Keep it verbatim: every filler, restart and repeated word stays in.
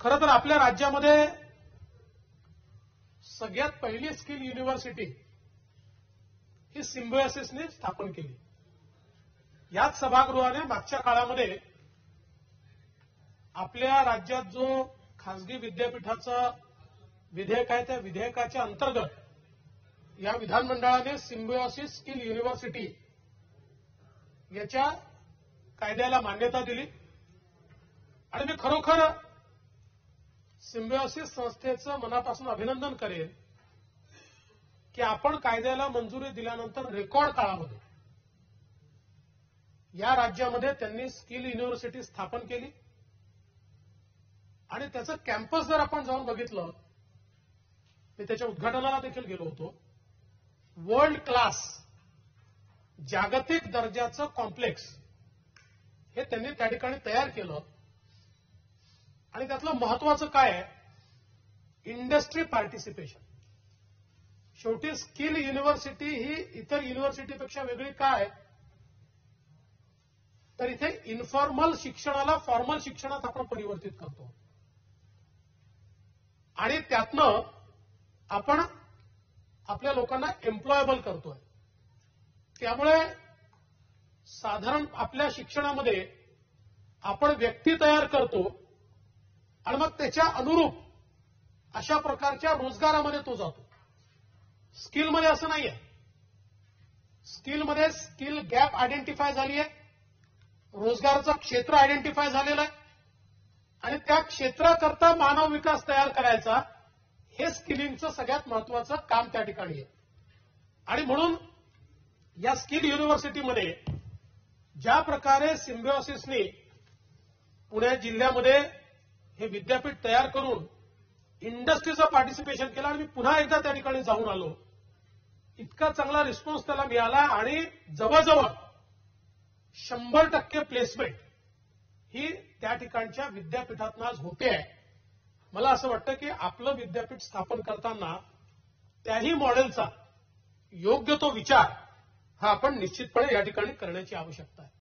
खरं तर आपल्या राज्यामध्ये सगळ्यात पहिली स्किल युनिव्हर्सिटी ही सिम्बायोसिसने स्थापन केली. याच सभागृहाने मागच्या काळामध्ये आपल्या राज्यात जो खासगी विद्यापीठाचा विधेयक आहे त्या विधेयकाच्या अंतर्गत या विधानमंडळाने सिम्बायोसिस स्किल युनिव्हर्सिटी याच्या कायद्याला मान्यता दिली. आणि मी खरोखर सिम्बायोसिस संस्थेचं मनापासून अभिनंदन करेन की आपण कायद्याला मंजुरी दिल्यानंतर रेकॉर्ड काळामध्ये या राज्यामध्ये त्यांनी स्किल युनिव्हर्सिटी स्थापन केली. आणि त्याचं कॅम्पस जर आपण जाऊन बघितलं, मी त्याच्या उद्घाटनाला देखील गेलो होतो. वर्ल्ड क्लास जागतिक दर्जाचं कॉम्प्लेक्स हे त्यांनी त्या ठिकाणी तयार केलं. आणि त्यातलं महत्वाचं काय आहे, इंडस्ट्री पार्टिसिपेशन. शेवटी स्किल युनिव्हर्सिटी ही इतर युनिव्हर्सिटीपेक्षा वेगळी काय, तर इथे इन्फॉर्मल शिक्षणाला फॉर्मल शिक्षणात आपण परिवर्तित करतो आणि त्यातनं आपण आपल्या लोकांना एम्प्लॉयबल करतोय. त्यामुळे साधारण आपल्या शिक्षणामध्ये आपण व्यक्ती तयार करतो आणि मग त्याच्या अनुरूप अशा प्रकारच्या रोजगारामध्ये तो जातो. स्किलमध्ये असं नाहीये. स्किलमध्ये स्किल गॅप आयडेंटिफाय झाली आहे, रोजगाराचं क्षेत्र आयडेंटिफाय झालेलं आहे आणि त्या क्षेत्राकरता मानव विकास तयार करायचा हे स्किलिंगचं सगळ्यात महत्वाचं काम त्या ठिकाणी आहे. आणि म्हणून या स्किल युनिव्हर्सिटीमध्ये ज्या प्रकारे सिम्बायोसिसने पुणे जिल्ह्यामध्ये हे विद्यापीठ तयार करून इंडस्ट्रीचं पार्टिसिपेशन केलं आणि मी पुन्हा एकदा त्या ठिकाणी जाऊन आलो. इतका चांगला रिस्पॉन्स त्याला मिळाला आणि जवळजवळ शंभर टक्के प्लेसमेंट ही त्या ठिकाणच्या विद्यापीठातून आज होते आहे. मला असं वाटतं की आपलं विद्यापीठ स्थापन करताना त्याही मॉडेलचा योग्य तो विचार हा आपण निश्चितपणे या ठिकाणी करण्याची आवश्यकता आहे.